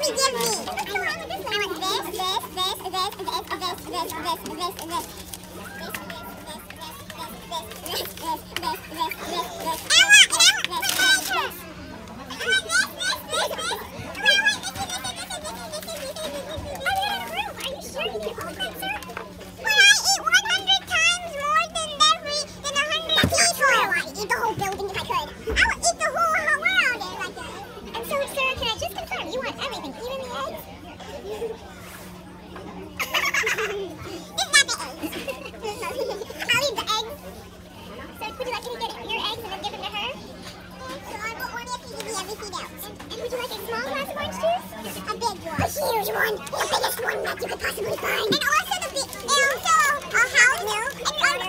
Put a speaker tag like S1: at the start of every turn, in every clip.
S1: Huge one, the biggest one that you could possibly find. And also a house, milk, and butter,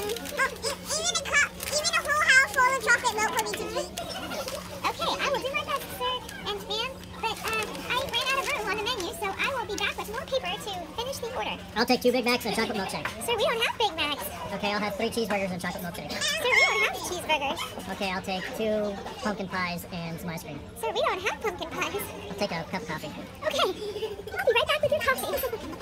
S1: even a whole house full of chocolate milk for me to eat. Okay, I will do my best, sir and ma'am, but I ran out of room on the menu, so I will be back with more paper to finish the order.
S2: I'll take 2 Big Macs and a chocolate milkshake.
S1: Sir, we don't have Big Macs.
S2: Okay, I'll have 3 cheeseburgers and a chocolate milkshake.
S1: Sir, we don't have cheeseburgers.
S2: Okay, I'll take 2 pumpkin pies and some ice cream.
S1: Sir, we don't have pumpkin pies.
S2: I'll take a cup of coffee.
S1: Okay, I'll be right back with your coffee.